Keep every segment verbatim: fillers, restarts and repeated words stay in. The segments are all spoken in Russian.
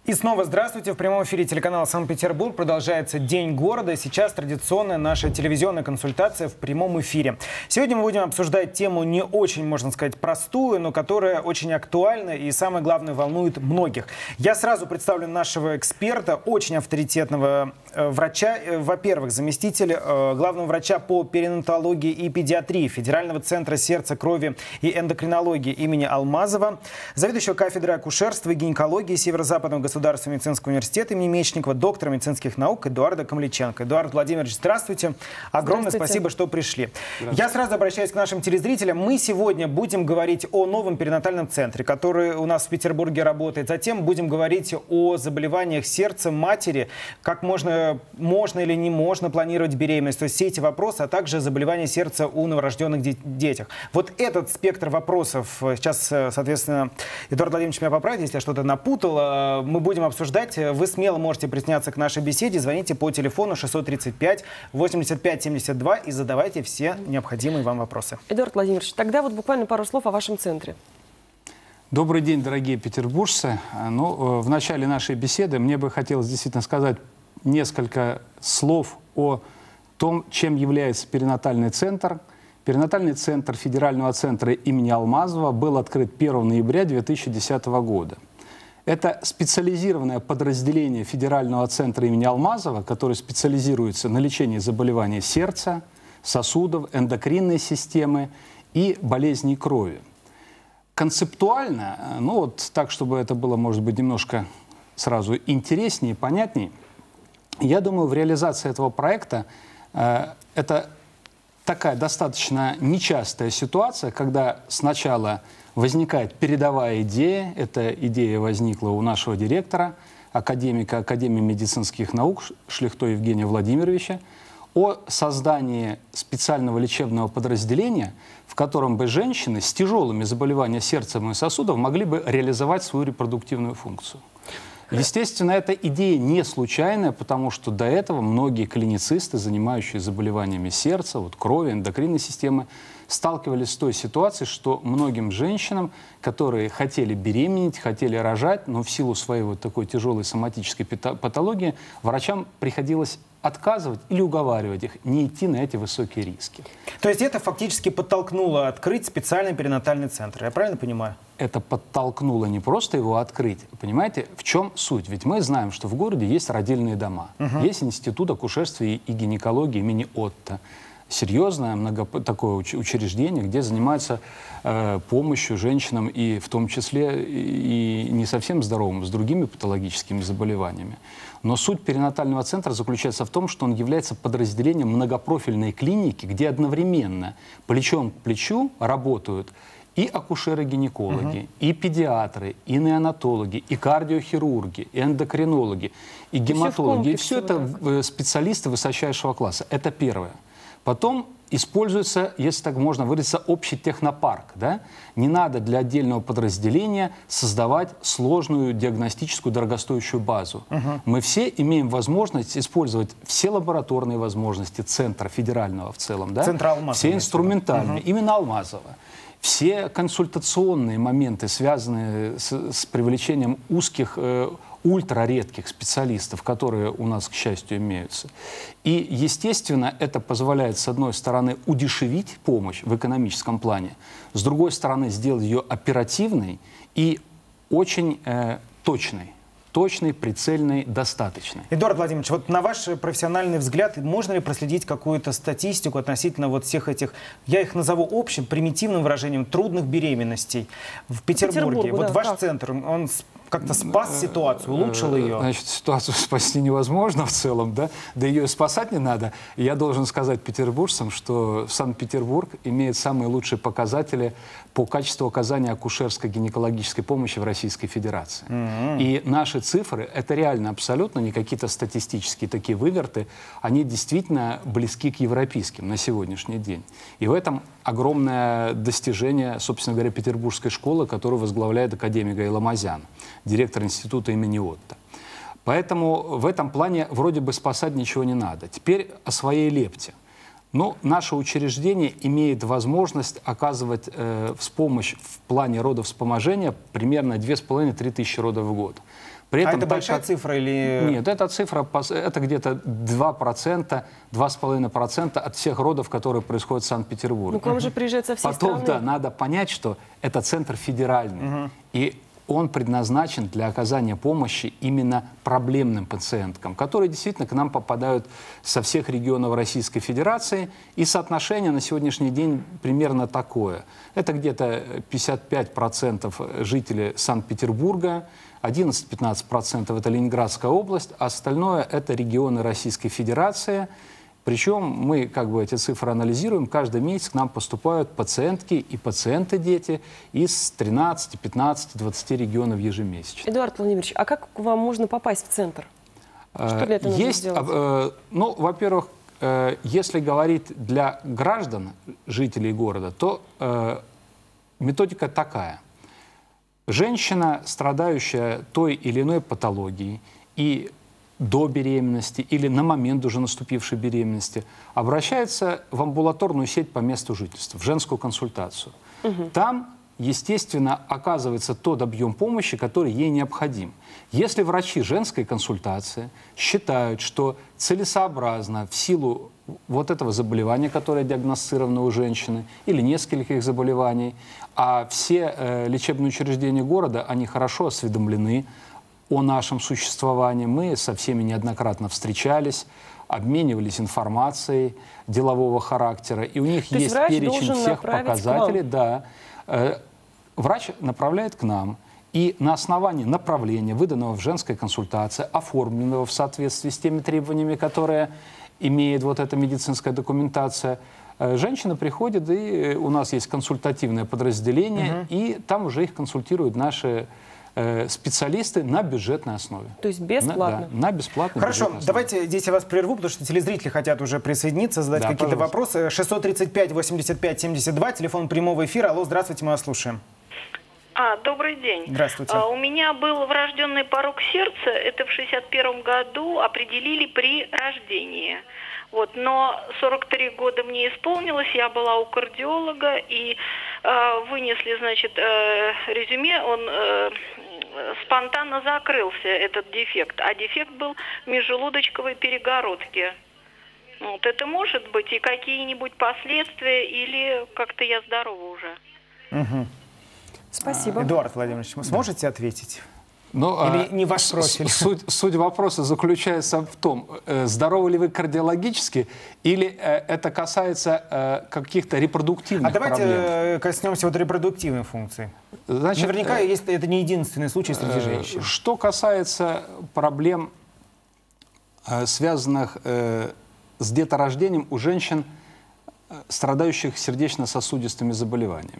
И снова здравствуйте. В прямом эфире телеканала «Санкт-Петербург» продолжается День города. Сейчас традиционная наша телевизионная консультация в прямом эфире. Сегодня мы будем обсуждать тему не очень, можно сказать, простую, но которая очень актуальна и, самое главное, волнует многих. Я сразу представлю нашего эксперта, очень авторитетного э, врача. Э, Во-первых, заместитель э, главного врача по перинатологии и педиатрии Федерального центра сердца, крови и эндокринологии имени Алмазова, заведующего кафедрой акушерства и гинекологии Северо-Западного государственного медицинского университета имени Мечникова, доктора медицинских наук Эдуарда Камличенко. Эдуард Владимирович, здравствуйте. Огромное здравствуйте. Спасибо, что пришли. Я сразу обращаюсь к нашим телезрителям. Мы сегодня будем говорить о новом перинатальном центре, который у нас в Петербурге работает. Затем будем говорить о заболеваниях сердца матери, как можно, можно или не можно планировать беременность. То есть все эти вопросы, а также заболевания сердца у новорожденных детях. Вот этот спектр вопросов сейчас, соответственно, Эдуард Владимирович меня поправит, если я что-то напутал. Мы будем обсуждать. Вы смело можете присоединяться к нашей беседе. Звоните по телефону шестьсот тридцать пять восемьдесят пять семьдесят два и задавайте все необходимые вам вопросы. Эдуард Владимирович, тогда вот буквально пару слов о вашем центре. Добрый день, дорогие петербуржцы. Ну, в начале нашей беседы мне бы хотелось действительно сказать несколько слов о том, чем является перинатальный центр. Перинатальный центр Федерального центра имени Алмазова был открыт первого ноября две тысячи десятого года. Это специализированное подразделение Федерального центра имени Алмазова, которое специализируется на лечении заболеваний сердца, сосудов, эндокринной системы и болезней крови. Концептуально, ну вот так, чтобы это было, может быть, немножко сразу интереснее, понятнее, я думаю, в реализации этого проекта э, это такая достаточно нечастая ситуация, когда сначала возникает передовая идея. Эта идея возникла у нашего директора, академика Академии медицинских наук Шлихто Евгения Владимировича, о создании специального лечебного подразделения, в котором бы женщины с тяжелыми заболеваниями сердца и сосудов могли бы реализовать свою репродуктивную функцию. Естественно, эта идея не случайная, потому что до этого многие клиницисты, занимающие заболеваниями сердца, вот, крови, эндокринной системы, сталкивались с той ситуацией, что многим женщинам, которые хотели беременеть, хотели рожать, но в силу своей вот такой тяжелой соматической патологии, врачам приходилось отказывать или уговаривать их не идти на эти высокие риски. То есть это фактически подтолкнуло открыть специальный перинатальный центр, я правильно понимаю? Это подтолкнуло не просто его открыть. Понимаете, в чем суть? Ведь мы знаем, что в городе есть родильные дома, угу. есть институт акушерства и гинекологии имени Отто. Серьезное много, такое уч учреждение, где занимаются э, помощью женщинам, и в том числе и не совсем здоровым, с другими патологическими заболеваниями. Но суть перинатального центра заключается в том, что он является подразделением многопрофильной клиники, где одновременно плечом к плечу работают и акушеры-гинекологи, угу. и педиатры, и неонатологи, и кардиохирурги, и эндокринологи, и гематологи. И все это специалисты высочайшего класса. Это первое. Потом используется, если так можно выразиться, общий технопарк. Да? Не надо для отдельного подразделения создавать сложную диагностическую дорогостоящую базу. Uh-huh. Мы все имеем возможность использовать все лабораторные возможности центра федерального в целом. Да? Центра Алмазова. Все инструментальные, uh-huh. именно Алмазова. Все консультационные моменты, связанные с, с привлечением узких, э, ультраредких специалистов, которые у нас, к счастью, имеются. И, естественно, это позволяет, с одной стороны, удешевить помощь в экономическом плане, с другой стороны, сделать ее оперативной и очень э, точной. Точный, прицельный, достаточный. Эдуард Владимирович, вот на ваш профессиональный взгляд, можно ли проследить какую-то статистику относительно вот всех этих, я их назову общим, примитивным выражением, трудных беременностей в Петербурге? Вот да, ваш как? центр, он как-то спас ситуацию, улучшил ее? Значит, ситуацию спасти невозможно в целом, да? Да ее и спасать не надо. Я должен сказать петербуржцам, что Санкт-Петербург имеет самые лучшие показатели по качеству оказания акушерско-гинекологической помощи в Российской Федерации. Mm-hmm. И наши цифры, это реально абсолютно не какие-то статистические такие выверты, они действительно близки к европейским на сегодняшний день. И в этом огромное достижение, собственно говоря, петербургской школы, которую возглавляет академик Айламазян, директор института имени Отто. Поэтому в этом плане вроде бы спасать ничего не надо. Теперь о своей лепте. Но наше учреждение имеет возможность оказывать э, помощь в плане родовспоможения примерно две с половиной — три тысячи родов в год. При этом, а это большая как... цифра или... Нет, эта цифра, это где-то два процента, два с половиной процента от всех родов, которые происходят в Санкт-Петербурге. Ну, к вам же приезжают со всей Потом, страны. да, надо понять, что это центр федеральный. Угу. И он предназначен для оказания помощи именно проблемным пациенткам, которые действительно к нам попадают со всех регионов Российской Федерации. И соотношение на сегодняшний день примерно такое. Это где-то пятьдесят пять процентов жителей Санкт-Петербурга, одиннадцать-пятнадцать процентов это Ленинградская область, а остальное это регионы Российской Федерации. Причем мы как бы эти цифры анализируем. Каждый месяц к нам поступают пациентки и пациенты-дети из тринадцати, пятнадцати, двадцати регионов ежемесячно. Эдуард Владимирович, а как к вам можно попасть в центр? Что для этого нужно Есть, сделать? э, ну, во-первых, э, если говорить для граждан, жителей города, то э, методика такая. Женщина, страдающая той или иной патологией и до беременности или на момент уже наступившей беременности, обращается в амбулаторную сеть по месту жительства, в женскую консультацию. Угу. Там, естественно, оказывается тот объем помощи, который ей необходим. Если врачи женской консультации считают, что целесообразно в силу вот этого заболевания, которое диагностировано у женщины, или нескольких заболеваний, а все э, лечебные учреждения города, они хорошо осведомлены о нашем существовании. Мы со всеми неоднократно встречались, обменивались информацией делового характера, и у них То есть есть перечень всех показателей. Да. Э, врач направляет к нам, и на основании направления, выданного в женской консультации, оформленного в соответствии с теми требованиями, которые имеет вот эта медицинская документация, э, женщина приходит, и у нас есть консультативное подразделение, угу. и там уже их консультируют наши специалисты на бюджетной основе. То есть бесплатно? На, да, на бесплатной Хорошо, бюджетной основе. давайте здесь я вас прерву, потому что телезрители хотят уже присоединиться, задать Да, какие-то пожалуйста. вопросы. шестьсот тридцать пять восемьдесят пять семьдесят два, телефон прямого эфира. Алло, здравствуйте, мы вас слушаем. А, добрый день. Здравствуйте. А, у меня был врожденный порок сердца, это в шестьдесят первом году определили при рождении. Вот, но сорок три года мне исполнилось, я была у кардиолога, и э, вынесли, значит, э, резюме, он... Э, спонтанно закрылся этот дефект, а дефект был в межжелудочковой перегородке. Вот это может быть и какие-нибудь последствия, или как-то я здорова уже? Угу. Спасибо. Эдуард Владимирович, вы сможете ответить? Ну, Или не ваш профиль? Суть, суть вопроса заключается в том, здоровы ли вы кардиологически, или это касается э, каких-то репродуктивных проблем. А давайте проблем. коснемся вот репродуктивной функции. Значит, наверняка э, есть, это не единственный случай среди женщин. Что касается проблем, э, связанных э, с деторождением у женщин, страдающих сердечно-сосудистыми заболеваниями.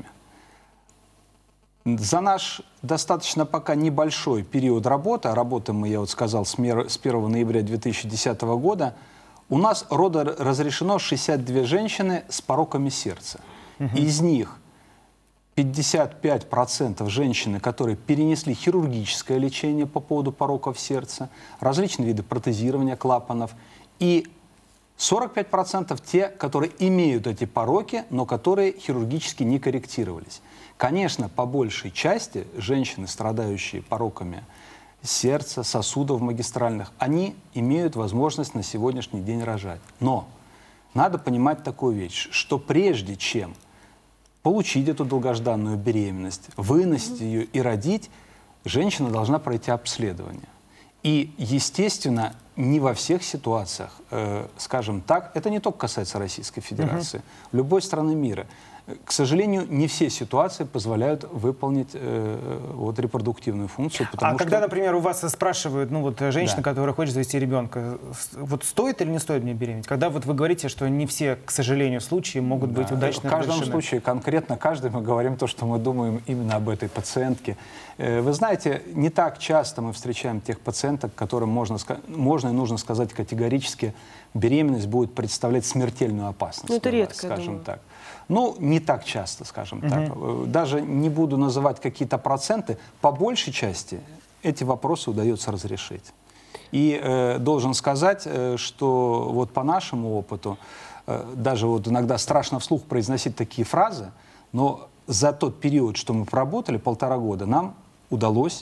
За наш достаточно пока небольшой период работы, а работаем мы, я вот сказал, с первого ноября две тысячи десятого года, у нас рода разрешено шестьдесят две женщины с пороками сердца. Угу. Из них пятьдесят пять процентов женщины, которые перенесли хирургическое лечение по поводу пороков сердца, различные виды протезирования клапанов, и сорок пять процентов те, которые имеют эти пороки, но которые хирургически не корректировались. Конечно, по большей части женщины, страдающие пороками сердца, сосудов магистральных, они имеют возможность на сегодняшний день рожать. Но надо понимать такую вещь, что прежде чем получить эту долгожданную беременность, выносить ее и родить, женщина должна пройти обследование. И, естественно, не во всех ситуациях, э, скажем так, это не только касается Российской Федерации, угу. любой страны мира. К сожалению, не все ситуации позволяют выполнить э, вот, репродуктивную функцию. А что... когда, например, у вас спрашивают, ну вот женщина, да. которая хочет завести ребенка, вот стоит или не стоит мне беременеть? Когда вот вы говорите, что не все, к сожалению, случаи могут да. быть удачно В каждом разрешены. случае, конкретно каждый, мы говорим то, что мы думаем именно об этой пациентке. Э, вы знаете, не так часто мы встречаем тех пациенток, которым можно, можно и нужно сказать категорически, беременность будет представлять смертельную опасность. Ну, это редко, вас, скажем думаю. так. Ну, не так часто, скажем Угу. так. Даже не буду называть какие-то проценты. По большей части эти вопросы удается разрешить. И э, должен сказать, э, что вот по нашему опыту, э, даже вот иногда страшно вслух произносить такие фразы, но за тот период, что мы проработали, полтора года, нам удалось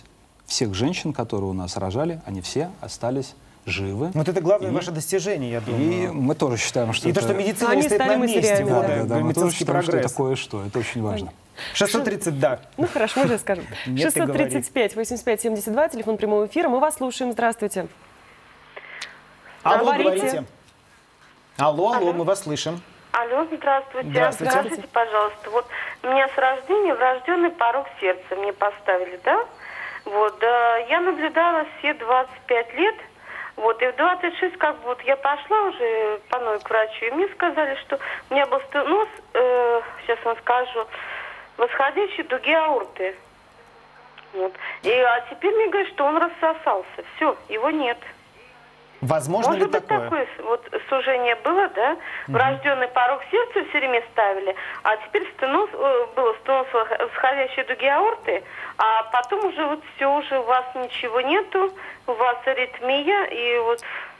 всех женщин, которые у нас рожали, они все остались живы. Вот это главное и, ваше достижение, я думаю. И мы тоже считаем, что и это... то, что медицина Они не стоит стали на месте. матерями, Вот, да. Да, да, да, мы тоже медицинский считаем, что прогресс. это кое-что, это очень важно. шестьсот тридцать, да. Ну хорошо, мы же скажем. Нет, ты шестьсот тридцать пять восемьдесят пять семьдесят два, телефон прямого эфира. Мы вас слушаем. Здравствуйте. Алло, Говорите. говорите. Алло, алло, Алло. мы вас слышим. Алло, здравствуйте. Здравствуйте. Скажите, пожалуйста, вот у меня с рождения врожденный порог сердца мне поставили, да? Вот, да, я наблюдала все двадцать пять лет, вот, и в двадцать шесть, как бы, вот, я пошла уже по новой к врачу, и мне сказали, что у меня был стеноз, э, сейчас вам скажу, восходящей дуги аорты. Вот. И, а теперь мне говорят, что он рассосался. Все, его нет. Возможно Может ли быть, такое? такое вот сужение было, да? Врожденный порог сердца все время ставили, а теперь стеноз, э, было стеноз восходящей дуги аорты, а потом уже вот все, уже у вас ничего нету, у вас аритмия, и вот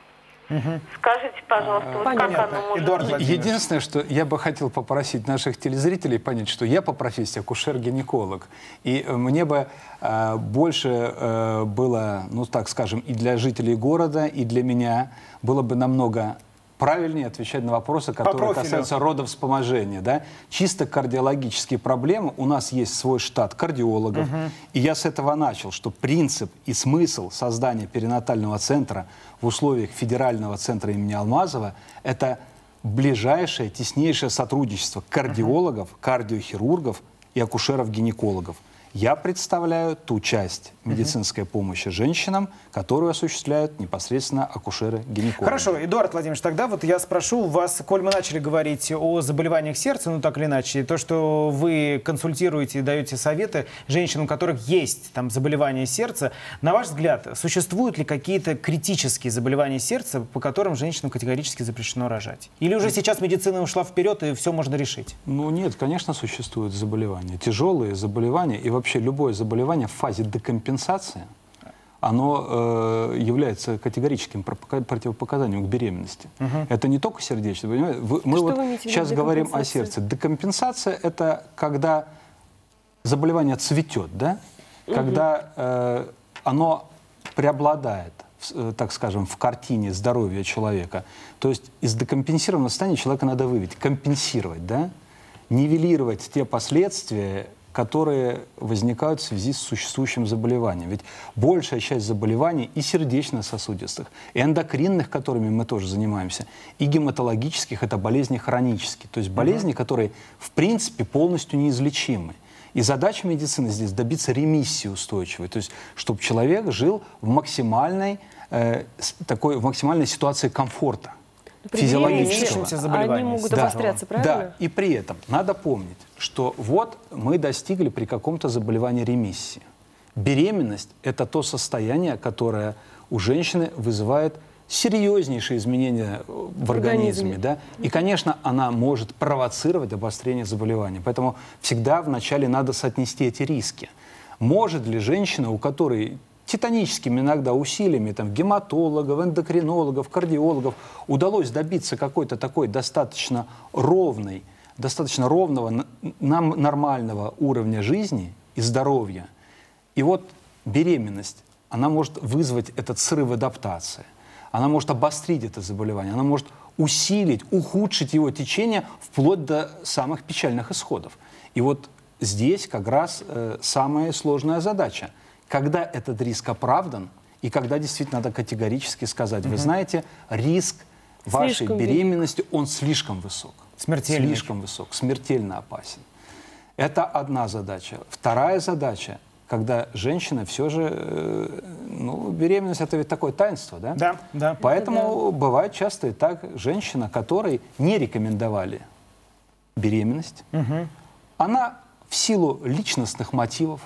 скажите, пожалуйста, вот как Понятно. оно может Эдуард быть? Владимирович. Единственное, что я бы хотел попросить наших телезрителей понять, что я по профессии акушер-гинеколог. И э, мне бы э, больше э, было, ну так скажем, и для жителей города, и для меня было бы намного правильнее отвечать на вопросы, которые профилю. касаются родовспоможения. Да? Чисто кардиологические проблемы. У нас есть свой штат кардиологов. И я с этого начал, что принцип и смысл создания перинатального центра в условиях федерального центра имени Алмазова – это ближайшее, теснейшее сотрудничество кардиологов, кардиохирургов и акушеров-гинекологов. Я представляю ту часть медицинской помощи женщинам, которую осуществляют непосредственно акушеры-гинекологи. Хорошо, Эдуард Владимирович, тогда вот я спрошу вас, коль мы начали говорить о заболеваниях сердца, ну так или иначе, то, что вы консультируете и даете советы женщинам, у которых есть там заболевания сердца, на ваш взгляд, существуют ли какие-то критические заболевания сердца, по которым женщинам категорически запрещено рожать? Или уже сейчас медицина ушла вперед и все можно решить? Ну нет, конечно, существуют заболевания. Тяжелые заболевания и вообще любое заболевание в фазе декомпенсации, оно э, является категорическим противопоказанием к беременности. Угу. Это не только сердечное, понимаете? Вы, мы Что вот вы имеете в виду сейчас говорим о декомпенсации? сердце. Декомпенсация – это когда заболевание цветет, да? Угу. Когда э, оно преобладает, э, так скажем, в картине здоровья человека. То есть из декомпенсированного состояния человека надо вывести, компенсировать, да? Нивелировать те последствия, которые возникают в связи с существующим заболеванием. Ведь большая часть заболеваний и сердечно-сосудистых, и эндокринных, которыми мы тоже занимаемся, и гематологических, это болезни хронические. То есть болезни, uh-huh. которые в принципе полностью неизлечимы. И задача медицины здесь добиться ремиссии устойчивой, то есть чтобы человек жил в максимальной, э, такой, в максимальной ситуации комфорта. Физиологического. Они могут да. обостряться, правильно? Да, и при этом надо помнить, что вот мы достигли при каком-то заболевании ремиссии. Беременность – это то состояние, которое у женщины вызывает серьезнейшие изменения в организме. организме. Да? И, конечно, она может провоцировать обострение заболевания. Поэтому всегда вначале надо соотнести эти риски. Может ли женщина, у которой титаническими иногда усилиями там, гематологов, эндокринологов, кардиологов удалось добиться какой-то такой достаточно ровной, достаточно ровного, нам нормального уровня жизни и здоровья. И вот беременность, она может вызвать этот срыв адаптации, она может обострить это заболевание, она может усилить, ухудшить его течение вплоть до самых печальных исходов. И вот здесь как раз э, самая сложная задача. Когда этот риск оправдан, и когда действительно надо категорически сказать, вы знаете, риск вашей Слишком беременности, велик. Он слишком высок. Смертельный. Слишком высок, смертельно опасен. Это одна задача. Вторая задача, когда женщина все же, э, ну, беременность это ведь такое таинство, да? Да, да. Поэтому да. бывает часто и так, женщина, которой не рекомендовали беременность, угу. она в силу личностных мотивов,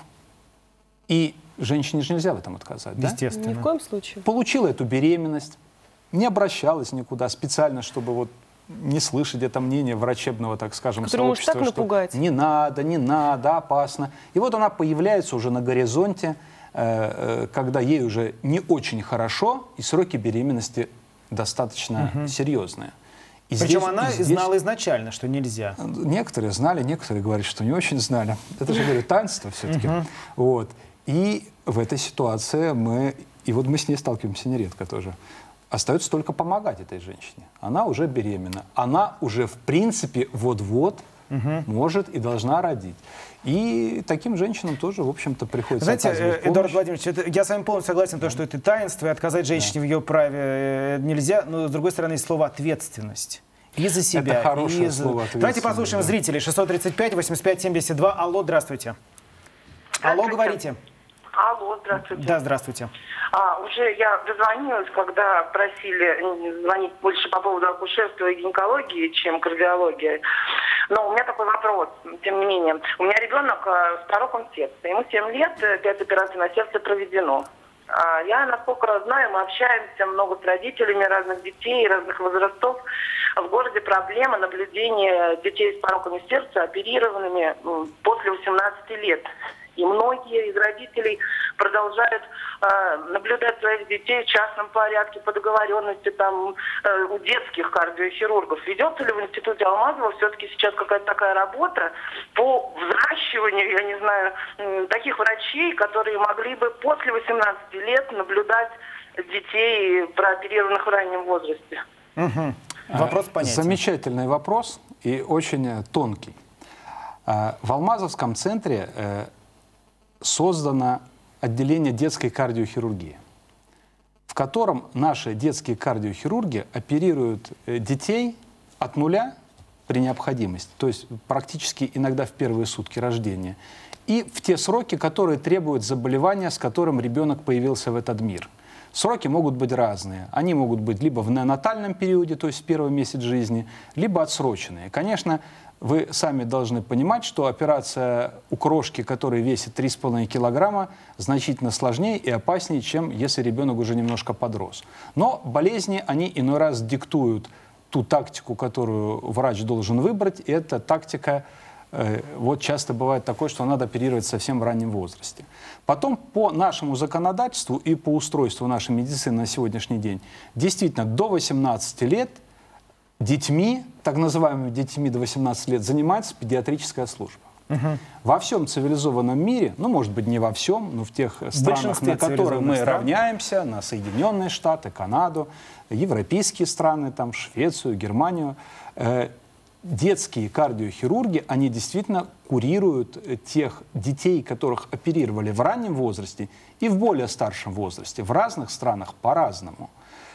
и женщине же нельзя в этом отказать, Естественно. Ни в коем случае. Получила эту беременность, не обращалась никуда специально, чтобы вот не слышать это мнение врачебного, так скажем, который сообщества, может так что напугать. не надо, не надо, опасно. И вот она появляется уже на горизонте, э, э, когда ей уже не очень хорошо, и сроки беременности достаточно угу. серьезные. И Причем здесь, она здесь... знала изначально, что нельзя. Некоторые знали, некоторые говорят, что не очень знали. Это же, говорю, таинство все-таки. Uh-huh. Вот. И в этой ситуации мы, и вот мы с ней сталкиваемся нередко тоже, остается только помогать этой женщине. Она уже беременна. Она уже, в принципе, вот-вот угу. может и должна родить. И таким женщинам тоже, в общем-то, приходится Знаете, оказывать помощь. Эдуард Владимирович, это, я с вами полностью согласен, да. то, что это таинство, и отказать женщине да. в ее праве нельзя, но, с другой стороны, есть слово «ответственность». И за себя. Это хорошее и за... слово. Давайте послушаем да. зрителей. шестьсот тридцать пять восемьдесят пять семьдесят два. Алло, здравствуйте. Алло, говорите. Алло, здравствуйте. Да, здравствуйте. А, уже я дозвонилась, когда просили звонить больше по поводу акушерства и гинекологии, чем кардиологии. Но у меня такой вопрос, тем не менее. У меня ребенок с пороком сердца. Ему семь лет, пять операций на сердце проведено. А я, насколько знаю, мы общаемся много с родителями разных детей, разных возрастов. В городе проблема наблюдения детей с пороками сердца, оперированными после восемнадцати лет. И многие из родителей продолжают э, наблюдать своих детей в частном порядке, по договоренности там, э, у детских кардиохирургов. Ведется ли в институте Алмазова все-таки сейчас какая-то такая работа по взращиванию, я не знаю, э, таких врачей, которые могли бы после восемнадцати лет наблюдать детей, прооперированных в раннем возрасте? Угу. Вопрос понятен. Замечательный вопрос и очень тонкий. В Алмазовском центре создано отделение детской кардиохирургии, в котором наши детские кардиохирурги оперируют детей от нуля при необходимости, то есть практически иногда в первые сутки рождения, и в те сроки, которые требуют заболевания, с которым ребенок появился в этот мир. Сроки могут быть разные. Они могут быть либо в неонатальном периоде, то есть в первый месяц жизни, либо отсроченные. Конечно, вы сами должны понимать, что операция у крошки, которая весит три с половиной килограмма, значительно сложнее и опаснее, чем если ребенок уже немножко подрос. Но болезни, они иной раз диктуют ту тактику, которую врач должен выбрать, и эта тактика, э, вот часто бывает такое, что надо оперировать совсем в раннем возрасте. Потом по нашему законодательству и по устройству нашей медицины на сегодняшний день, действительно, до восемнадцати лет детьми, так называемыми детьми до восемнадцати лет, занимается педиатрическая служба. Угу. Во всем цивилизованном мире, ну, может быть, не во всем, но в тех странах, на которые мы стран. равняемся, на Соединенные Штаты, Канаду, европейские страны, там, Швецию, Германию, э, детские кардиохирурги, они действительно курируют тех детей, которых оперировали в раннем возрасте и в более старшем возрасте. В разных странах по-разному.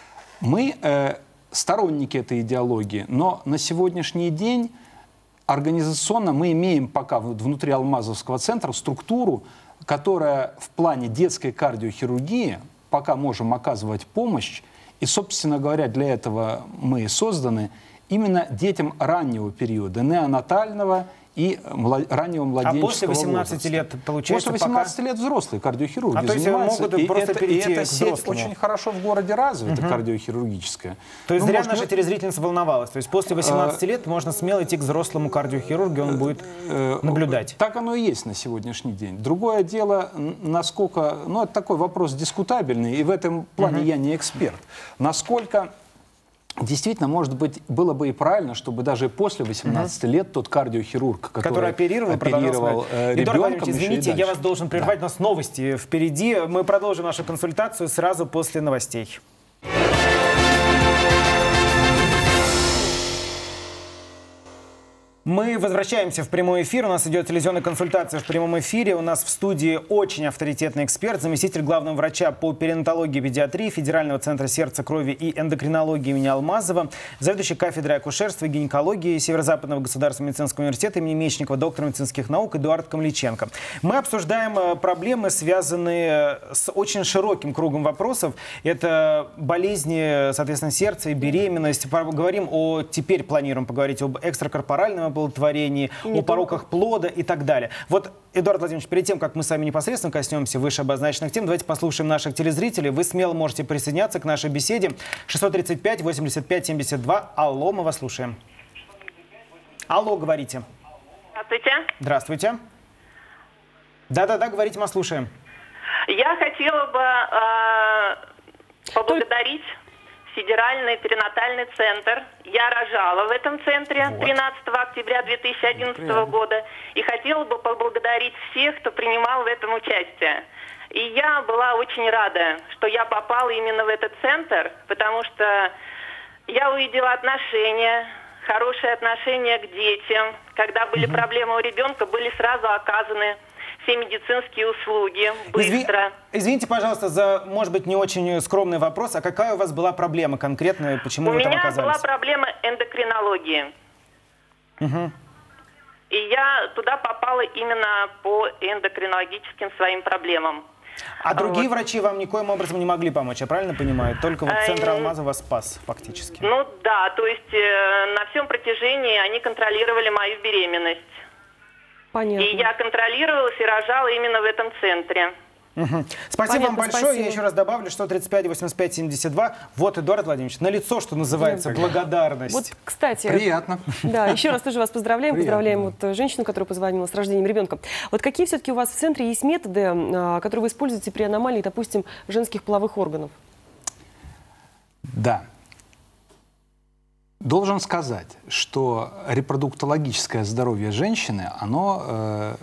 Мы э, сторонники этой идеологии, но на сегодняшний день организационно мы имеем пока внутри Алмазовского центра структуру, которая в плане детской кардиохирургии пока можем оказывать помощь. И, собственно говоря, для этого мы и созданы именно детям раннего периода, неонатального и млад... раннего младенческого возраста. А после восемнадцати лет, получается, После восемнадцати пока... лет взрослые кардиохирурги а, то есть занимаются. могут и просто это, перейти и эта к сеть взрослому. очень хорошо в городе развита, угу. кардиохирургическая. То есть ну, зря может, наша телезрительница волновалась. То есть после восемнадцати лет можно смело идти к взрослому кардиохирургу, он будет наблюдать. Так оно и есть на сегодняшний день. Другое дело, насколько... Ну, это такой вопрос дискутабельный, и в этом плане угу. я не эксперт. Насколько... Действительно, может быть, было бы и правильно, чтобы даже после восемнадцати лет тот кардиохирург, который, который оперировал, оперировал э, ребенком, извините, я вас должен прервать, да. У нас новости впереди. Мы продолжим нашу консультацию сразу после новостей. Мы возвращаемся в прямой эфир. У нас идет телевизионная консультация в прямом эфире. У нас в студии очень авторитетный эксперт, заместитель главного врача по перинатологии и педиатрии Федерального центра сердца, крови и эндокринологии имени Алмазова, заведующий кафедрой акушерства и гинекологии Северо-Западного государственного медицинского университета имени Мечникова, доктор медицинских наук Эдуард Камличенко. Мы обсуждаем проблемы, связанные с очень широким кругом вопросов. Это болезни, соответственно, сердца и беременность. Говорим о, теперь планируем поговорить об экстракорпоральном оплодотворении, о пороках плода и так далее. Вот, Эдуард Владимирович, перед тем, как мы с вами непосредственно коснемся выше обозначенных тем, давайте послушаем наших телезрителей. Вы смело можете присоединяться к нашей беседе. шестьсот тридцать пять восемьдесят пять семьдесят два. Алло, мы вас слушаем. Алло, говорите. Здравствуйте. Здравствуйте. Да-да-да, говорите, мы слушаем. Я хотела бы э, поблагодарить Федеральный перинатальный центр. Я рожала в этом центре вот. тринадцатого октября две тысячи одиннадцатого года. И хотела бы поблагодарить всех, кто принимал в этом участие. И я была очень рада, что я попала именно в этот центр, потому что я увидела отношения, хорошие отношения к детям. Когда были угу. проблемы у ребенка, были сразу оказаны все медицинские услуги быстро. Изви... Извините, пожалуйста, за, может быть, не очень скромный вопрос. А какая у вас была проблема конкретная, почему у вы там оказались? У меня оказались? была проблема эндокринологии. Угу. И я туда попала именно по эндокринологическим своим проблемам. А другие вот. врачи вам никоим образом не могли помочь, я правильно понимаю? Только вот центр Алмаза вас спас фактически. Ну да, то есть э, на всем протяжении они контролировали мою беременность. Понятно. И я контролировалась и рожала именно в этом центре. Угу. Спасибо Понятно, вам большое. спасибо. Я еще раз добавлю, сто тридцать пять восемьдесят пять семьдесят два. Вот, Эдуард Владимирович, на лицо, что называется, Да. благодарность. Вот, кстати, Приятно. Да, еще раз тоже вас поздравляем. Приятно. Поздравляем вот женщину, которая позвонила с рождением ребенка. Вот какие все-таки у вас в центре есть методы, а, которые вы используете при аномалии, допустим, женских половых органов? Да. Должен сказать, что репродуктологическое здоровье женщины, оно э,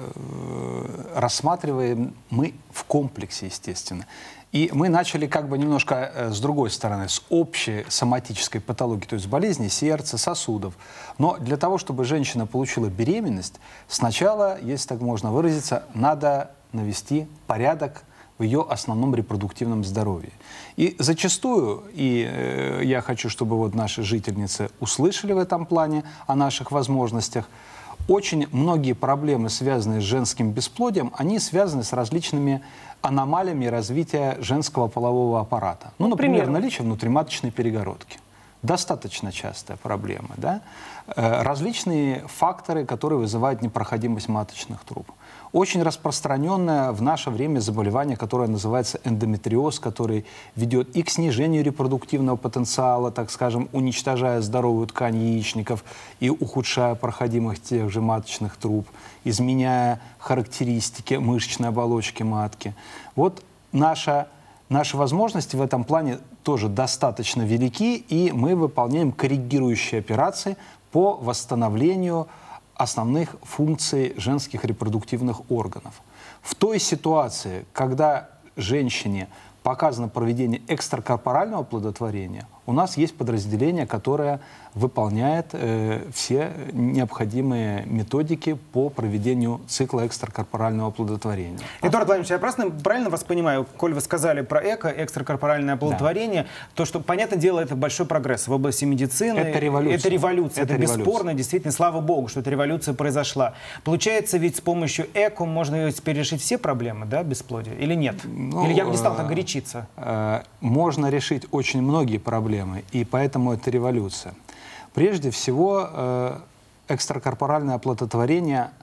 рассматриваем мы в комплексе, естественно. И мы начали как бы немножко э, с другой стороны, с общей соматической патологии, то есть болезни сердца, сосудов. Но для того, чтобы женщина получила беременность, сначала, если так можно выразиться, надо навести порядок в ее основном репродуктивном здоровье. И зачастую, и э, я хочу, чтобы вот наши жительницы услышали в этом плане о наших возможностях, очень многие проблемы, связанные с женским бесплодием, они связаны с различными аномалиями развития женского полового аппарата. Ну, например, наличие внутриматочной перегородки. Достаточно частая проблема, да? Э, различные факторы, которые вызывают непроходимость маточных труб. Очень распространенное в наше время заболевание, которое называется эндометриоз, который ведет и к снижению репродуктивного потенциала, так скажем, уничтожая здоровую ткань яичников и ухудшая проходимость тех же маточных труб, изменяя характеристики мышечной оболочки матки. Вот наша, наши возможности в этом плане тоже достаточно велики, и мы выполняем корректирующие операции по восстановлению основных функций женских репродуктивных органов. В той ситуации, когда женщине показано проведение экстракорпорального оплодотворения, у нас есть подразделение, которое выполняет э, все необходимые методики по проведению цикла экстракорпорального оплодотворения. Эдуард Владимирович, я просто правильно вас понимаю, коль вы сказали про эко, экстракорпоральное оплодотворение, да. то, что, понятное дело, это большой прогресс в области медицины. Это революция. Это революция, это, это бесспорно, революция. Действительно, слава богу, что эта революция произошла. Получается, ведь с помощью эко можно теперь решить все проблемы, да, бесплодия, или нет? Ну, или я бы не стал так горячиться? Э, можно решить очень многие проблемы, и поэтому это революция. Прежде всего, э, экстракорпоральное оплодотворение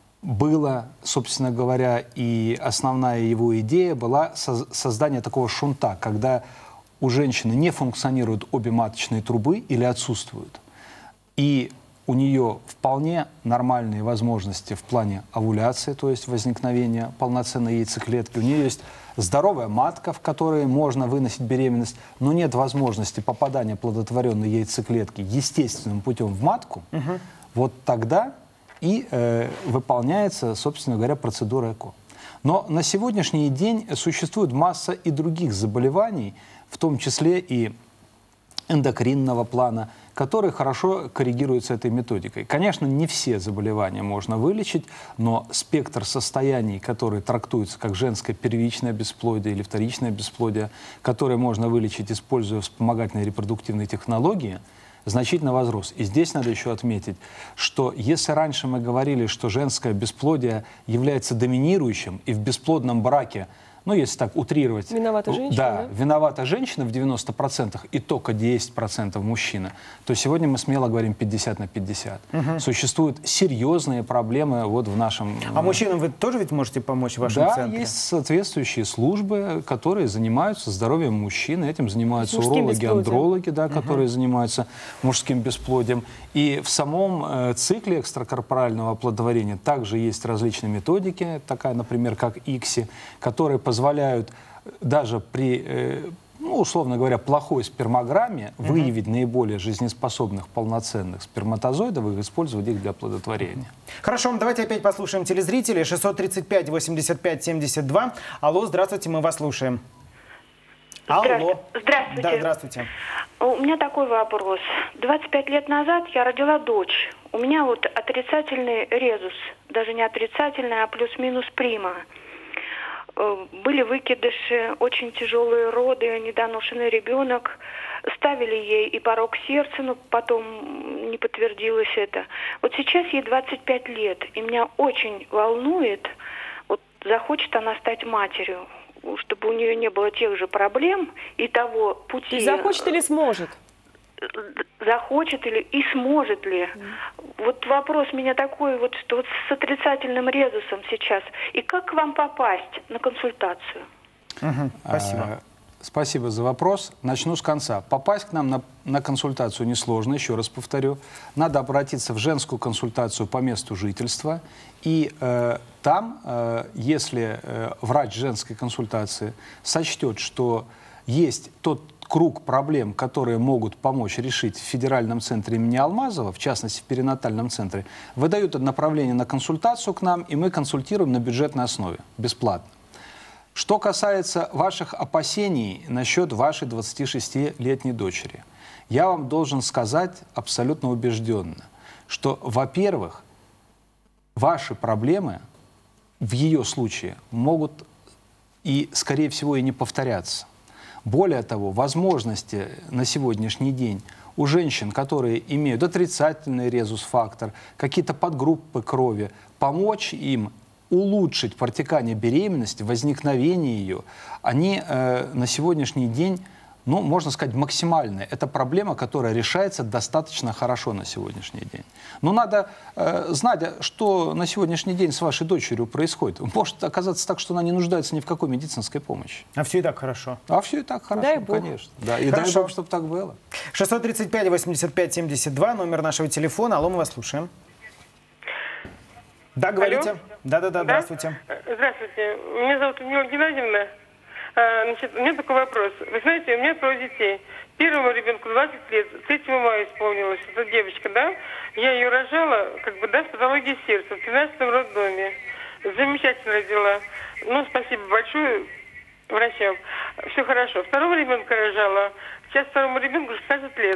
было, собственно говоря, и основная его идея была со создание такого шунта, когда у женщины не функционируют обе маточные трубы или отсутствуют. И у нее вполне нормальные возможности в плане овуляции, то есть возникновения полноценной яйцеклетки. У нее есть здоровая матка, в которой можно выносить беременность, но нет возможности попадания плодотворенной яйцеклетки естественным путем в матку. Угу. Вот тогда и э, выполняется, собственно говоря, процедура ЭКО. Но на сегодняшний день существует масса и других заболеваний, в том числе и эндокринного плана, которые хорошо коррегируются этой методикой. Конечно, не все заболевания можно вылечить, но спектр состояний, которые трактуются как женское первичное бесплодие или вторичное бесплодие, которые можно вылечить, используя вспомогательные репродуктивные технологии, значительно возрос. И здесь надо еще отметить, что если раньше мы говорили, что женское бесплодие является доминирующим, и в бесплодном браке, ну, если так утрировать... Виновата женщина, да, да? виновата женщина в девяноста процентах и только десять процентов мужчина, то сегодня мы смело говорим пятьдесят на пятьдесят. Угу. Существуют серьезные проблемы вот в нашем... А мужчинам вы тоже ведь можете помочь в вашем да, центре? Да, есть соответствующие службы, которые занимаются здоровьем мужчин. Этим занимаются урологи, андрологи, да, которые угу. занимаются мужским бесплодием. И в самом э, цикле экстракорпорального оплодотворения также есть различные методики, такая, например, как ИКСИ, которые позволяют даже при э, ну, условно говоря, плохой спермограмме угу. выявить наиболее жизнеспособных, полноценных сперматозоидов и использовать их для оплодотворения. Хорошо, давайте опять послушаем телезрителей. шестьсот тридцать пять восемьдесят пять семьдесят два. Алло, здравствуйте, мы вас слушаем. Алло. Здравствуйте. Да, здравствуйте. У меня такой вопрос. двадцать пять лет назад я родила дочь. У меня вот отрицательный резус. Даже не отрицательный, а плюс-минус прима. Были выкидыши, очень тяжелые роды, недоношенный ребенок. Ставили ей и порог сердца, но потом не подтвердилось это. Вот сейчас ей двадцать пять лет, и меня очень волнует, вот захочет она стать матерью, чтобы у нее не было тех же проблем и того пути. И захочет или сможет? Захочет или и сможет ли. Mm. Вот вопрос у меня такой, вот, что вот с отрицательным резусом сейчас. И как к вам попасть на консультацию? Угу, спасибо. А, спасибо за вопрос. Начну с конца. Попасть к нам на, на консультацию несложно, еще раз повторю. Надо обратиться в женскую консультацию по месту жительства. И э, там, э, если э, врач женской консультации сочтет, что есть тот круг проблем, которые могут помочь решить в федеральном центре имени Алмазова, в частности в перинатальном центре, выдают направление на консультацию к нам, и мы консультируем на бюджетной основе, бесплатно. Что касается ваших опасений насчет вашей двадцатишестилетней дочери, я вам должен сказать абсолютно убежденно, что, во-первых, ваши проблемы в ее случае могут и, скорее всего, и не повторяться. Более того, возможности на сегодняшний день у женщин, которые имеют отрицательный резус-фактор, какие-то подгруппы крови, помочь им улучшить протекание беременности, возникновение ее, они э, на сегодняшний день, ну, можно сказать, максимальные. Это проблема, которая решается достаточно хорошо на сегодняшний день. Но надо э, знать, что на сегодняшний день с вашей дочерью происходит. Может оказаться так, что она не нуждается ни в какой медицинской помощи. А все и так хорошо. А все и так хорошо, дай Бог. Конечно. Да, и хорошо. дай Бог, чтобы так было. шестьсот тридцать пять восемьдесят пять семьдесят два, номер нашего телефона. Алло, мы вас слушаем. Да, говорите. Да-да-да, здравствуйте. Здравствуйте. Меня зовут Людмила Геннадьевна. Значит, у меня такой вопрос. Вы знаете, у меня трое детей. Первому ребенку двадцать лет, третьего мая исполнилось. Это девочка, да? Я ее рожала, как бы, да, с патологией сердца в тринадцатом роддоме. Замечательно родила. Ну, спасибо большое врачам. Все хорошо. Второго ребенка рожала. Сейчас второму ребенку шестнадцать лет.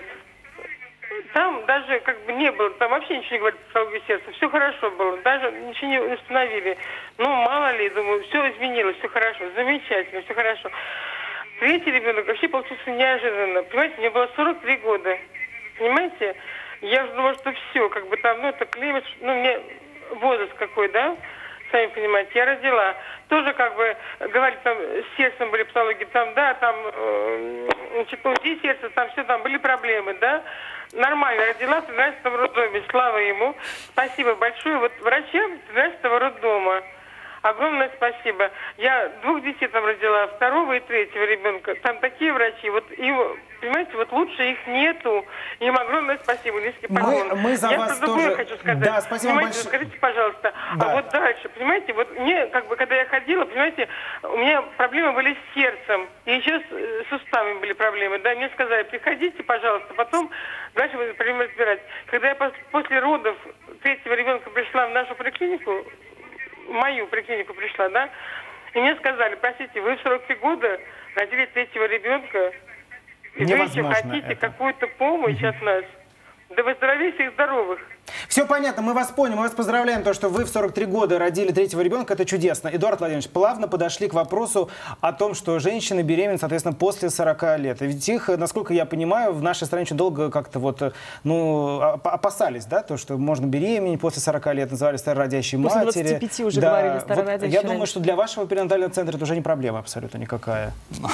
Там даже как бы не было, там вообще ничего не говорит про патологию сердца. Все хорошо было, даже ничего не установили. Ну, мало ли, думаю, все изменилось, все хорошо, замечательно, все хорошо. Третий ребенок вообще получился неожиданно. Понимаете, мне было сорок три года. Понимаете? Я уже думала, что все, как бы там, ну, это климат, ну, мне возраст какой, да? Сами понимаете, я родила. Тоже, как бы, говорили, там, с сердцем были патологии, там, да, там, э, значит, УЗИ сердца, там все, там были проблемы, да. Нормально родила в тринадцатом роддоме, слава ему. Спасибо большое. Вот врачам тринадцатого роддома огромное спасибо. Я двух детей там родила, второго и третьего ребенка. Там такие врачи, вот им, понимаете, вот лучше их нету. Им огромное спасибо, низкий поклон. Мы, мы за Я вас про другое тоже... хочу сказать. Да, спасибо понимаете, большое. Скажите, пожалуйста, Да. а вот дальше, понимаете, вот мне, как бы, когда я ходила, понимаете, у меня проблемы были с сердцем, и еще с суставами были проблемы, да, мне сказали, приходите, пожалуйста, потом дальше мы будем разбирать. Когда я после родов третьего ребенка пришла в нашу поликлинику, в мою поликлинику пришла, да, и мне сказали, простите, вы в сорок три года родили третьего ребенка, и вы еще хотите это. какую-то помощь от нас. Да вы здоровейте и здоровых. Все понятно, мы вас поняли, мы вас поздравляем, то, что вы в сорок три года родили третьего ребенка, это чудесно. Эдуард Владимирович, плавно подошли к вопросу о том, что женщины беременны, соответственно, после сорока лет. И ведь их, насколько я понимаю, в нашей стране очень долго как-то вот, ну, опасались, да, то, что можно беременеть после сорока лет, называли старородящей матери. После двадцати пяти уже да. говорили старородящей. Вот я думаю, что для вашего перинатального центра это уже не проблема абсолютно никакая.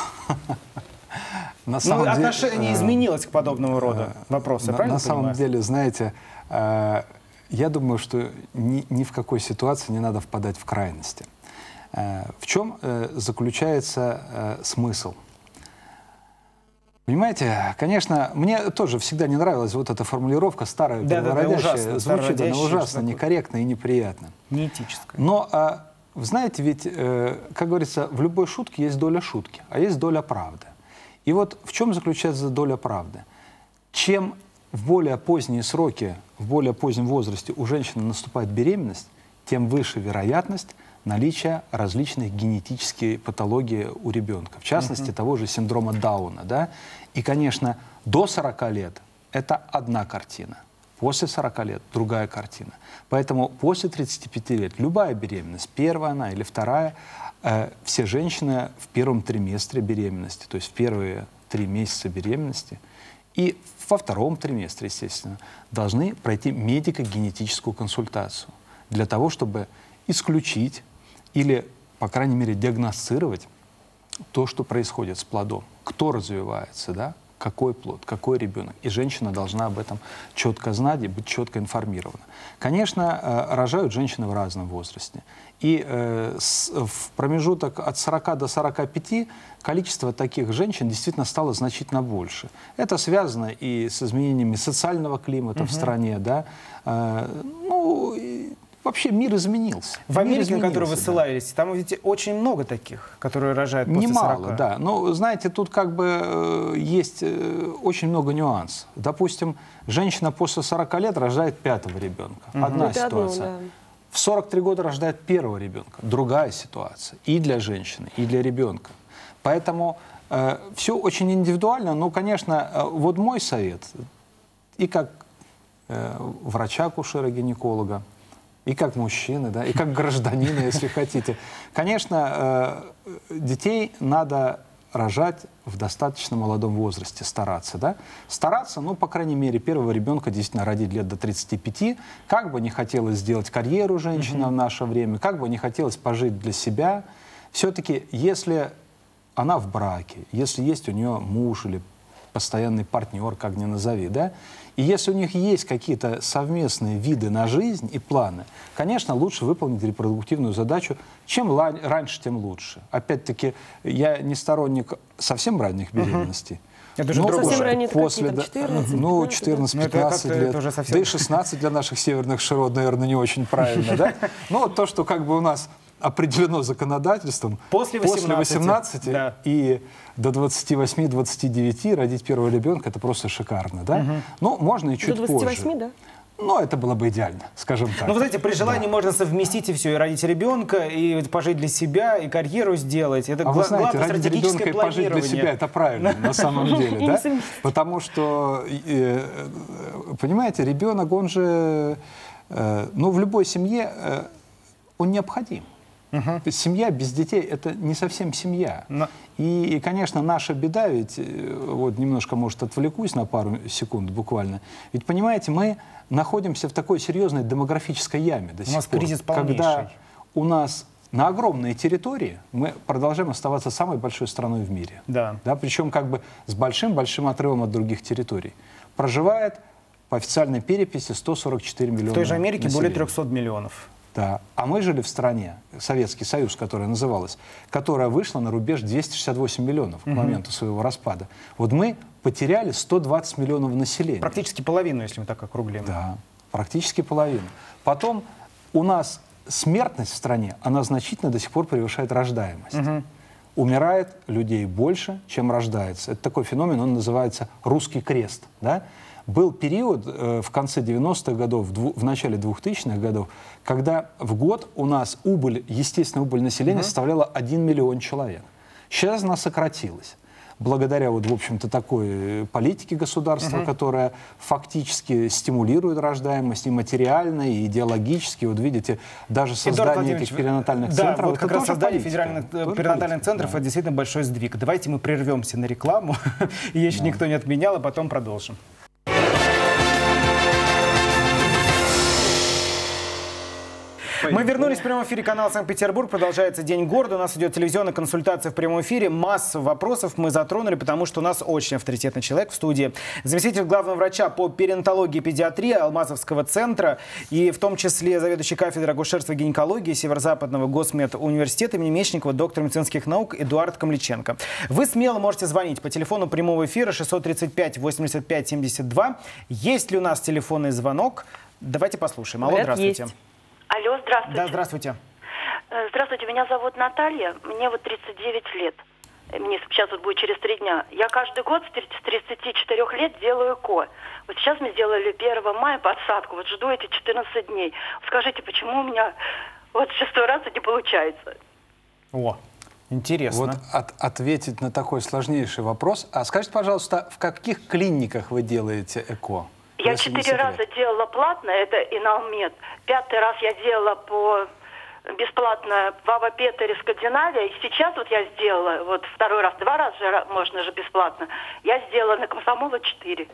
На ну, деле, отношение э, изменилось к подобного рода вопросу, на, правильно На самом понимаю? деле, знаете, э, я думаю, что ни, ни в какой ситуации не надо впадать в крайности. Э, в чем э, заключается э, смысл? Понимаете, конечно, мне тоже всегда не нравилась вот эта формулировка «старая да, первородящая». Да, да, звучит она ужасно, некорректно и неприятно. Неэтическая. Но, э, вы знаете, ведь, э, как говорится, в любой шутке есть доля шутки, а есть доля правды. И вот в чем заключается доля правды? Чем в более поздние сроки, в более позднем возрасте у женщины наступает беременность, тем выше вероятность наличия различных генетических патологий у ребенка. В частности, uh-huh. того же синдрома Дауна. Да? И, конечно, до сорока лет это одна картина. После сорока лет другая картина. Поэтому после тридцати пяти лет любая беременность, первая она или вторая, э, все женщины в первом триместре беременности, то есть в первые три месяца беременности, и во втором триместре, естественно, должны пройти медико-генетическую консультацию для того, чтобы исключить или, по крайней мере, диагностировать то, что происходит с плодом, кто развивается, да? Какой плод, какой ребенок. И женщина должна об этом четко знать и быть четко информирована. Конечно, э, рожают женщины в разном возрасте. И э, с, в промежуток от сорока до сорока пяти количество таких женщин действительно стало значительно больше. Это связано и с изменениями социального климата [S2] Uh-huh. [S1] В стране. Да? Э, ну, и, вообще мир изменился. В Америке, на которую вы ссылаетесь, да. Там ведь очень много таких, которые рожают после Немало, сорока. да. Но, знаете, тут как бы э, есть э, очень много нюансов. Допустим, женщина после сорока лет рождает пятого ребенка. Угу. Одна Это ситуация. одно, да. В сорок три года рождает первого ребенка. Другая ситуация. И для женщины, и для ребенка. Поэтому э, все очень индивидуально. Но, конечно, э, вот мой совет, и как э, врача-акушера-гинеколога, и как мужчины, да, и как гражданина, если хотите. Конечно, э, детей надо рожать в достаточно молодом возрасте, стараться, да. Стараться, ну, по крайней мере, первого ребенка действительно родить лет до тридцати пяти. Как бы не хотелось сделать карьеру женщина mm-hmm. в наше время, как бы не хотелось пожить для себя, все-таки, если она в браке, если есть у нее муж или постоянный партнер, как ни назови, да, и если у них есть какие-то совместные виды на жизнь и планы, конечно, лучше выполнить репродуктивную задачу. Чем ла- раньше, тем лучше. Опять-таки, я не сторонник совсем ранних беременностей. Uh-huh. Это же совсем другое. ранее После, какие, там, четырнадцать, ну, четырнадцать-пятнадцать лет. Совсем... Да и шестнадцать для наших северных широт, наверное, не очень правильно, да? Ну, вот то, что как бы у нас определено законодательством, после восемнадцати да. и до двадцати восьми — двадцати девяти родить первого ребенка, это просто шикарно, да? Угу. Ну, можно и чуть до двадцати восьми, позже. Да? Ну, это было бы идеально, скажем так. Ну, вы знаете, при желании да. можно совместить и все, и родить ребенка, и пожить для себя, и карьеру сделать. Это а гла- вы знаете, главное родить стратегическое ребенка и пожить для себя, это правильно, на самом деле, да? Потому что, понимаете, ребенок, он же, ну, в любой семье, он необходим. Uh-huh. Семья без детей — это не совсем семья. Но... И, и, конечно, наша беда, ведь, вот немножко, может, отвлекусь на пару секунд буквально, ведь, понимаете, мы находимся в такой серьезной демографической яме до сих пор. У нас кризис полнейший. Когда у нас на огромной территории мы продолжаем оставаться самой большой страной в мире. Да. Да, причем как бы с большим-большим отрывом от других территорий. Проживает по официальной переписи сто сорок четыре миллиона В той же Америке населения. более трехсот миллионов. Да. А мы жили в стране, Советский Союз, которая называлась, которая вышла на рубеж двести шестьдесят восемь миллионов к угу. моменту своего распада. Вот мы потеряли сто двадцать миллионов населения. Практически половину, если мы так округлим. Да, практически половину. Потом у нас смертность в стране, она значительно до сих пор превышает рождаемость. Угу. Умирает людей больше, чем рождается. Это такой феномен, он называется «русский крест». Да? Был период э, в конце девяностых годов, в, дву, в начале двухтысячных годов, когда в год у нас убыль, естественная убыль населения uh-huh. составляла один миллион человек. Сейчас она сократилась. Благодаря, вот, в общем-то, такой политике государства, uh-huh. которая фактически стимулирует рождаемость и материально, и идеологически. Вот видите, даже создание этих перинатальных да, центров. Вот как раз создание федеральных перинатальных центров да. — это действительно большой сдвиг. Давайте мы прервемся на рекламу. Ее еще да. никто не отменял, а потом продолжим. Мы вернулись в прямом эфире канала Санкт-Петербург. Продолжается День города. У нас идет телевизионная консультация в прямом эфире. Массу вопросов мы затронули, потому что у нас очень авторитетный человек в студии. Заместитель главного врача по перинатологии и педиатрии Алмазовского центра и в том числе заведующий кафедрой акушерства и гинекологии Северо-Западного госмедуниверситета имени Мечникова, доктор медицинских наук Эдуард Камличенко. Вы смело можете звонить по телефону прямого эфира шестьсот тридцать пять восемьдесят пять семьдесят два. Есть ли у нас телефонный звонок? Давайте послушаем. Алло, здравствуйте. Есть. Алло, здравствуйте. Да, здравствуйте. Здравствуйте, меня зовут Наталья, мне вот тридцать девять лет. мне сейчас вот будет через три дня, я каждый год с тридцати четырёх лет делаю ЭКО. Вот сейчас мы сделали первого мая подсадку, вот жду эти четырнадцать дней. Скажите, почему у меня вот шестой раз это не получается? О, интересно. Вот от, ответить на такой сложнейший вопрос. А скажите, пожалуйста, в каких клиниках вы делаете ЭКО? Я четыре раза делала платно, это Иналмед. Пятый раз я делала по бесплатно в Авапетере, Скандинавия. И сейчас вот я сделала, вот второй раз, два раза же можно же бесплатно. Я сделала на Комсомола четыре.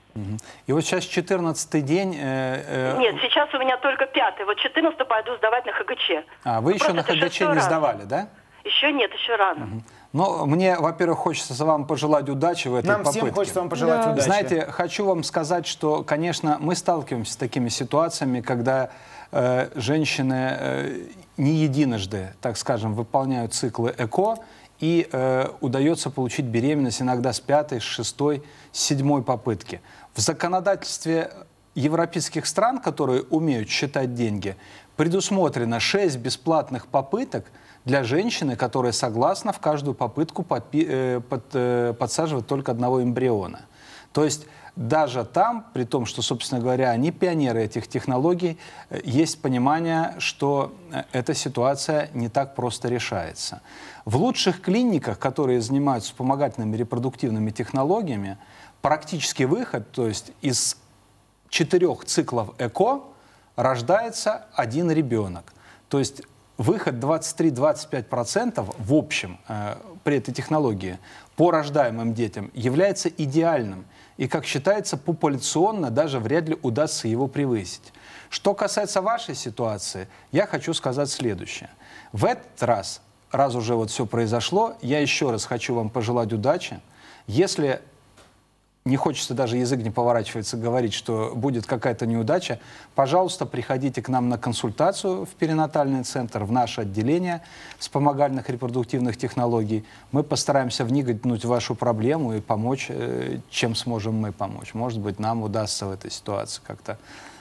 И вот сейчас четырнадцатый день... Э, э... Нет, сейчас у меня только пятый. Вот четырнадцатый пойду сдавать на ХГЧ. А, вы еще на ХГЧ не сдавали, да? Еще нет, еще рано. Угу. Но мне, во-первых, хочется вам пожелать удачи в этой Нам попытке. Нам всем хочется вам пожелать да. удачи. Знаете, хочу вам сказать, что, конечно, мы сталкиваемся с такими ситуациями, когда э, женщины э, не единожды, так скажем, выполняют циклы ЭКО, и э, удается получить беременность иногда с пятой, с шестой, с седьмой попытки. В законодательстве европейских стран, которые умеют считать деньги, предусмотрено шесть бесплатных попыток для женщины, которая согласна в каждую попытку подпи э, под, э, подсаживать только одного эмбриона. То есть даже там, при том, что, собственно говоря, они пионеры этих технологий, э, есть понимание, что э, эта ситуация не так просто решается. В лучших клиниках, которые занимаются вспомогательными репродуктивными технологиями, практический выход, то есть из четырех циклов ЭКО рождается один ребенок. То есть выход двадцать три — двадцать пять процентов в общем э, при этой технологии по рождаемым детям является идеальным. И, как считается, популяционно даже вряд ли удастся его превысить. Что касается вашей ситуации, я хочу сказать следующее. В этот раз, раз уже вот все произошло, я еще раз хочу вам пожелать удачи. Если не хочется, даже язык не поворачивается говорить, что будет какая-то неудача, пожалуйста, приходите к нам на консультацию в перинатальный центр, в наше отделение вспомогательных репродуктивных технологий. Мы постараемся вникнуть в вашу проблему и помочь, чем сможем мы помочь. Может быть, нам удастся в этой ситуации как-то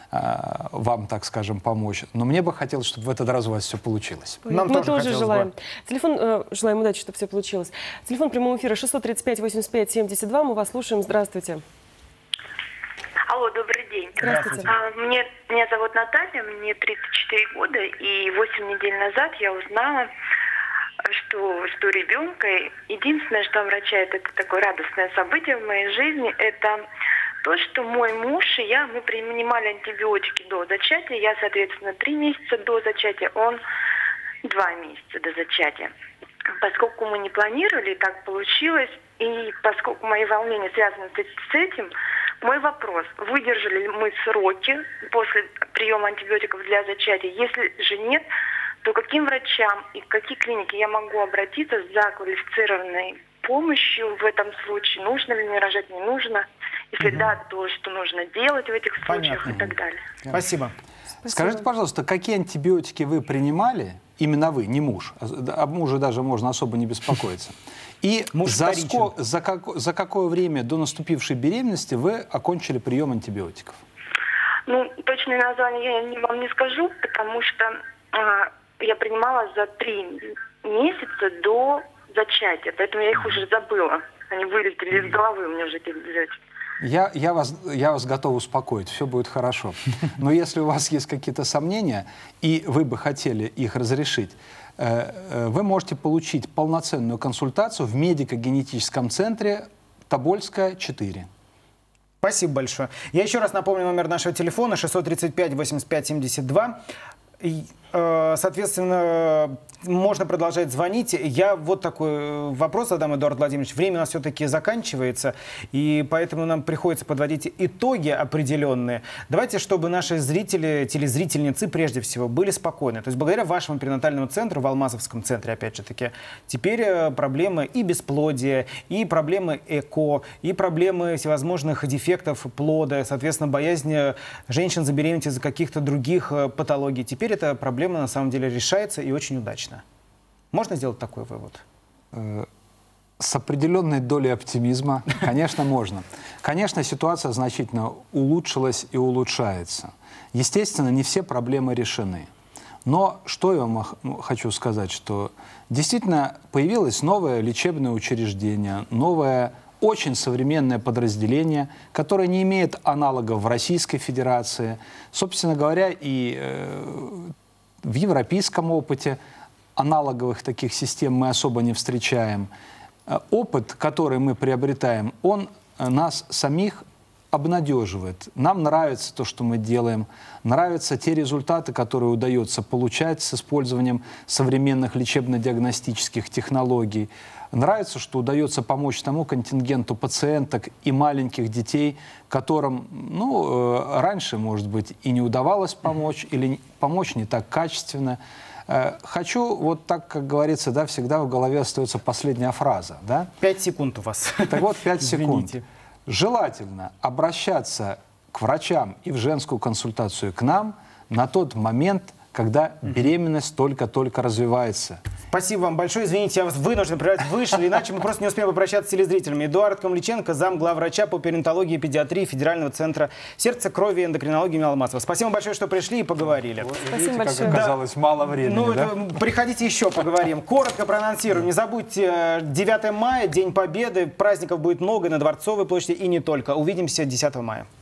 э, вам, так скажем, помочь. Но мне бы хотелось, чтобы в этот раз у вас все получилось. Нам Мы тоже, тоже желаем. Бы. Телефон, э, желаем удачи, чтобы все получилось. Телефон прямого эфира шестьсот тридцать пять восемьдесят пять семьдесят два. Мы вас слушаем. Здравствуйте. Алло, добрый день. Здравствуйте. А, мне, меня зовут Наталья, мне тридцать четыре года, и восемь недель назад я узнала, что жду ребенка. Единственное, что омрачает это такое радостное событие в моей жизни, это то, что мой муж и я, мы принимали антибиотики до зачатия. Я, соответственно, три месяца до зачатия, он два месяца до зачатия. Поскольку мы не планировали, так получилось, и поскольку мои волнения связаны с этим, мой вопрос, выдержали ли мы сроки после приема антибиотиков для зачатия? Если же нет, то к каким врачам и в какие клиники я могу обратиться за квалифицированной помощью в этом случае? Нужно ли мне рожать, не нужно? Если угу. да, то что нужно делать в этих случаях? Понятно. И так далее. Спасибо. Спасибо. Скажите, пожалуйста, какие антибиотики вы принимали, именно вы, не муж, об муже даже можно особо не беспокоиться, и за, ско, за, как, за какое время до наступившей беременности вы окончили прием антибиотиков? Ну, точное название я вам не скажу, потому что а, я принимала за три месяца до зачатия, поэтому я их уже забыла. Они вылетели из головы у меня уже эти антибиотики. Я, я, вас, я вас готов успокоить, все будет хорошо. Но если у вас есть какие-то сомнения, и вы бы хотели их разрешить, вы можете получить полноценную консультацию в медико-генетическом центре Тобольская, четыре. Спасибо большое. Я еще раз напомню номер нашего телефона шестьсот тридцать пять восемьдесят пять семьдесят два. И, соответственно, можно продолжать звонить. Я вот такой вопрос задам, Эдуард Владимирович. Время у нас все-таки заканчивается, и поэтому нам приходится подводить итоги определенные. Давайте, чтобы наши зрители, телезрительницы прежде всего, были спокойны. То есть благодаря вашему перинатальному центру, в Алмазовском центре, опять же таки, теперь проблемы и бесплодия, и проблемы ЭКО, и проблемы всевозможных дефектов плода, соответственно, боязнь женщин забеременеть из-за каких-то других патологий. Теперь эта проблема на самом деле решается и очень удачно. Можно сделать такой вывод? С определенной долей оптимизма, конечно, можно. Конечно, ситуация значительно улучшилась и улучшается. Естественно, не все проблемы решены. Но что я вам хочу сказать, что действительно появилось новое лечебное учреждение, новое очень современное подразделение, которое не имеет аналогов в Российской Федерации. Собственно говоря, и э, в европейском опыте аналоговых таких систем мы особо не встречаем. Опыт, который мы приобретаем, он нас самих обнадеживает. Нам нравится то, что мы делаем, нравятся те результаты, которые удается получать с использованием современных лечебно-диагностических технологий. Нравится, что удается помочь тому контингенту пациенток и маленьких детей, которым, ну, раньше, может быть, и не удавалось помочь, или помочь не так качественно. Хочу, вот так, как говорится, да, всегда в голове остается последняя фраза. Да? Пять секунд у вас. Так вот, пять секунд. Извините. Желательно обращаться к врачам и в женскую консультацию к нам на тот момент, когда беременность только-только развивается. Спасибо вам большое. Извините, я вас вынужден прервать. Вышли, иначе мы просто не успеем попрощаться с телезрителями. Эдуард Камличенко, зам главврача по перинатологии и педиатрии Федерального центра сердца, крови и эндокринологии имени Ломоносова. Спасибо большое, что пришли и поговорили. Вот, Спасибо видите, большое. как оказалось, да. Мало времени. Ну, да? это, приходите еще поговорим. Коротко проанонсируем. Не забудьте, девятое мая, День Победы. Праздников будет много и на Дворцовой площади, и не только. Увидимся десятого мая.